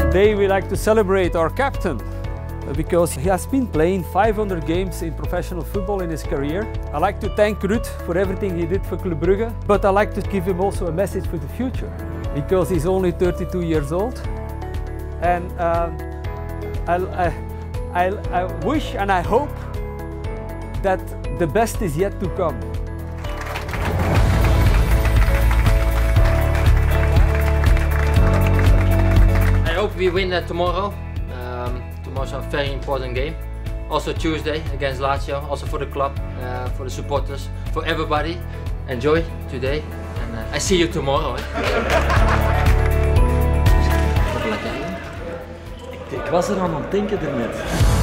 Today we like to celebrate our captain because he has been playing 500 games in professional football in his career. I like to thank Ruud for everything he did for Club Brugge, but I like to give him also a message for the future because he's only 32 years old. And I wish and I hope that the best is yet to come. I hope we win tomorrow. Tomorrow's a very important game. Also Tuesday against Lazio, also for the club, for the supporters, for everybody. Enjoy today and I see you tomorrow. Ik was er aan het denken ernet.